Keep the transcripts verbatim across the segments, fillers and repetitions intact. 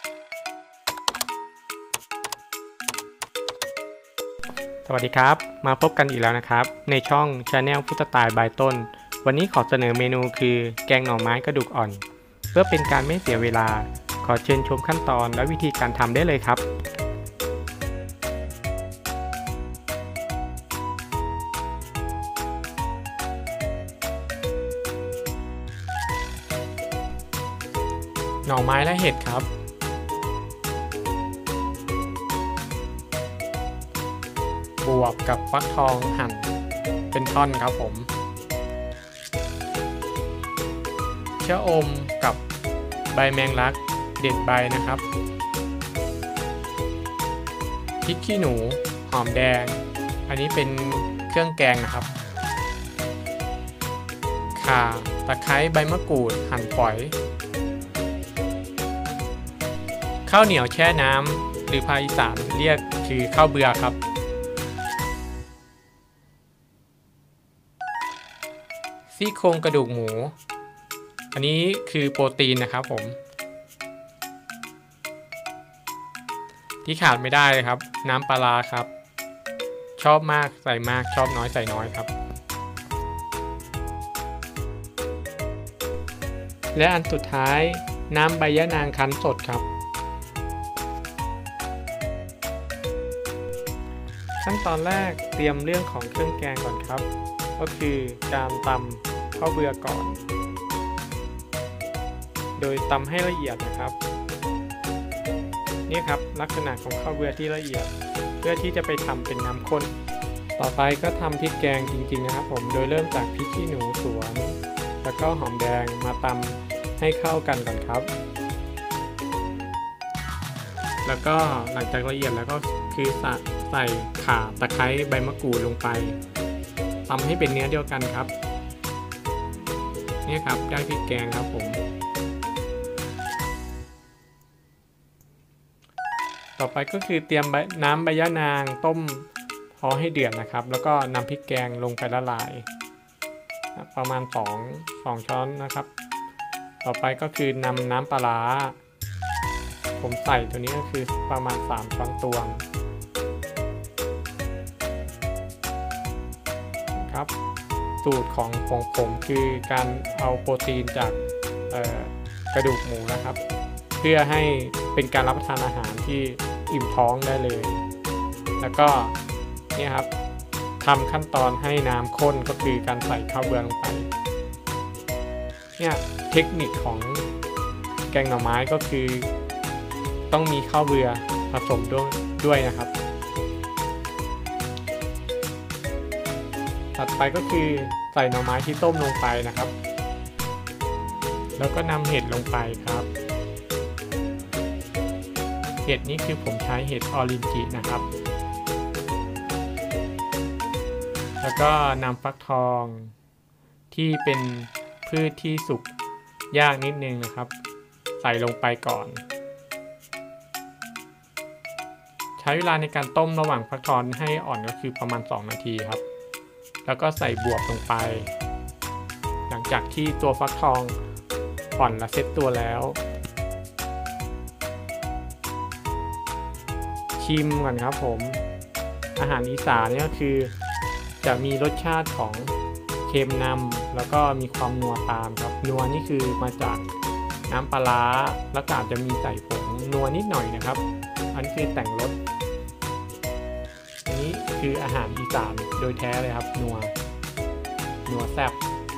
สวัสดีครับมาพบกันอีกแล้วนะครับในช่อง Channel ฟุตสไตล์บายต้นวันนี้ขอเสนอเมนูคือแกงหน่อไม้กระดูกอ่อนเพื่อเป็นการไม่เสียเวลาขอเชิญชมขั้นตอนและวิธีการทำได้เลยครับหน่อไม้และเห็ดครับบวกกับฟักทองหั่นเป็นท่อนครับผมชะอมกับใบแมงลักเด็ดใบนะครับพริกขี้หนูหอมแดงอันนี้เป็นเครื่องแกงนะครับข่าตะไคร้ใบมะกรูดหั่นฝอยข้าวเหนียวแช่น้ำหรือภาคอีสานเรียกคือข้าวเบื่อครับซี่โครงกระดูกหมูอันนี้คือโปรตีนนะครับผมที่ขาดไม่ได้เลยครับน้ำปลาร้าครับชอบมากใส่มากชอบน้อยใส่น้อยครับและอันสุดท้ายน้ำใบยะนางคั้นสดครับขั้นตอนแรกเตรียมเรื่องของเครื่องแกงก่อนครับก็คือการตำข้าวเบื่อก่อนโดยตำให้ละเอียดนะครับนี่ครับลักษณะของข้าวเบื่อที่ละเอียดเพื่อที่จะไปทำเป็นน้ำข้นต่อไปก็ทำพริกแกงจริงๆนะครับผมโดยเริ่มจากพริกขี้หนูสวนแล้วก็หอมแดงมาตำให้เข้ากันก่อนครับแล้วก็หลังจากละเอียดแล้วก็คือใส่ข่าตะไคร้ใบมะกรูดลงไปทำให้เป็นเนื้อเดียวกันครับนี่ครับได้พริกแกงครับผมต่อไปก็คือเตรียมน้ำใบยะนางต้มพอให้เดือดนะครับแล้วก็นำพริกแกงลงไปละลายประมาณสองสองช้อนนะครับต่อไปก็คือนำน้ำปลาร้าผมใส่ตัวนี้ก็คือประมาณสามช้อนตวงครับสูตรของของผมคือการเอาโปรตีนจากกระดูกหมูนะครับเพื่อให้เป็นการรับประทานอาหารที่อิ่มท้องได้เลยแล้วก็นี่ครับทำขั้นตอนให้น้ำข้นก็คือการใส่ข้าวเบื่อลงไปเนี่ยเทคนิคของแกงหน่อไม้ก็คือต้องมีข้าวเบื่อผสมด้วยด้วยนะครับถัดไปก็คือใส่หน่อไม้ที่ต้มลงไปนะครับแล้วก็นำเห็ดลงไปครับเห็ดนี้คือผมใช้เห็ดออรินจินะครับแล้วก็นำฟักทองที่เป็นพืชที่สุกยากนิดนึงนะครับใส่ลงไปก่อนใช้เวลาในการต้มระหว่างฟักทองให้อ่อนก็คือประมาณสองนาทีครับแล้วก็ใส่บวบลงไปหลังจากที่ตัวฟักทองอ่อนและเซ็ตตัวแล้วชิมก่อนครับผมอาหารอีสานเนี่ยก็คือจะมีรสชาติของเค็มนำแล้วก็มีความนัวตามครับนัวนี่คือมาจากน้ำปลาร้าแล้วก็อาจจะมีใส่ผงนัวนิดหน่อยนะครับอันนี้คือแต่งรสอันนี้คืออาหารอีสานโดยแท้เลยครับนัวนัวแซ่บ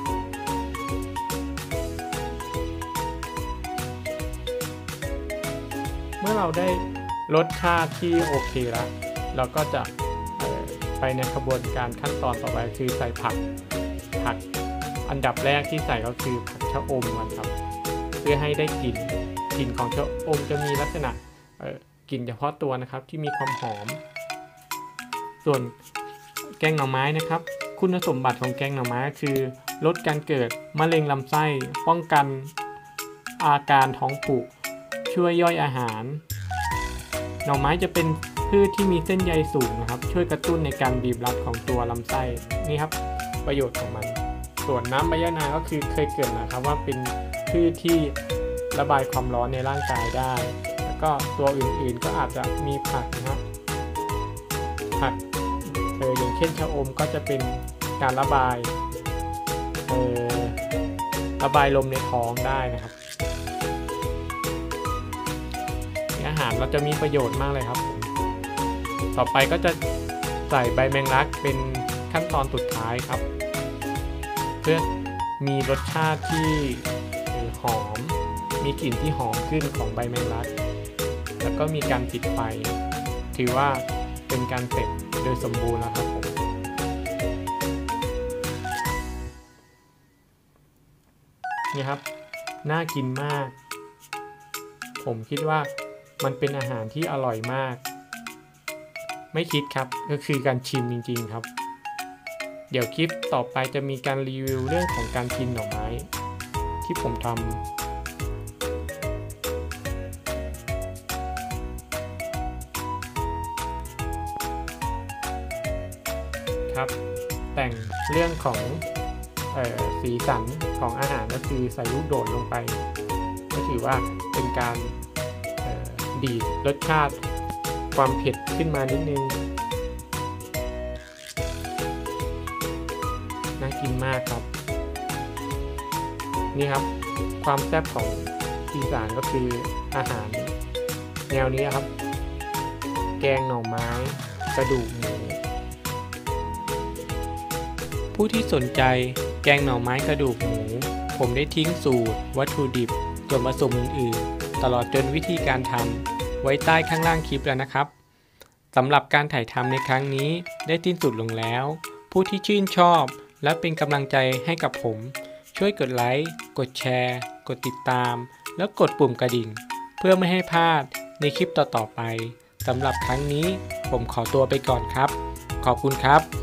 เมื่อเราได้รสชาติที่โอเคแล้วเราก็จะไปในกระบวนการขั้นตอนต่อไปคือใส่ผักผักอันดับแรกที่ใส่ก็คือผักชะอมครับเพื่อให้ได้กลิ่นกลิ่นของชะอมจะมีลักษณะกลิ่นเฉพาะตัวนะครับที่มีความหอมส่วนแกงหน่อไม้นะครับคุณสมบัติของแกงหน่อไม้คือลดการเกิดมะเร็งลำไส้ป้องกันอาการท้องผูกช่วยย่อยอาหารหน่อไม้จะเป็นพืชที่มีเส้นใยสูงนะครับช่วยกระตุ้นในการบีบรัดของตัวลำไส้นี่ครับประโยชน์ของมันส่วนน้ำใบยะนางก็คือเคยเกริ่นนะครับว่าเป็นพืชที่ระบายความร้อนในร่างกายได้แล้วก็ตัวอื่นๆก็อาจจะมีผักนะครับผักเอออย่างเช่นชะอมก็จะเป็นการระบายเออระบายลมในท้องได้นะครับอาหารเราจะมีประโยชน์มากเลยครับต่อไปก็จะใส่ใบแมงลักเป็นขั้นตอนสุดท้ายครับเพื่อมีรสชาติที่หอมมีกลิ่นที่หอมขึ้นของใบแมงลักแล้วก็มีการปิดไฟถือว่าเป็นการเสร็จโดยสมบูรณ์แล้วครับผมนี่ครับน่ากินมากผมคิดว่ามันเป็นอาหารที่อร่อยมากไม่คิดครับก็คือการชิมจริงๆครับเดี๋ยวคลิปต่อไปจะมีการรีวิวเรื่องของการกินหน่อไม้ที่ผมทำครับแต่งเรื่องของเอ่อสีสันของอาหารก็คือใส่ลูกโดดลงไปก็ถือว่าเป็นการดีดรสชาติความเผ็ดขึ้นมานิดนึงน่ากินมากครับนี่ครับความแซ่บของอีสานก็คืออาหารแนวนี้ครับแกงหน่อไม้กระดูกหมูผู้ที่สนใจแกงหน่อไม้กระดูกหมูผมได้ทิ้งสูตรวัตถุดิบส่วนผสมอื่นๆตลอดจนวิธีการทำไว้ใต้ข้างล่างคลิปแล้วนะครับสำหรับการถ่ายทำในครั้งนี้ได้สิ้นสุดลงแล้วผู้ที่ชื่นชอบและเป็นกำลังใจให้กับผมช่วยกดไลค์กดแชร์กดติดตามแล้วกดปุ่มกระดิ่งเพื่อไม่ให้พลาดในคลิปต่อๆไปสำหรับครั้งนี้ผมขอตัวไปก่อนครับขอบคุณครับ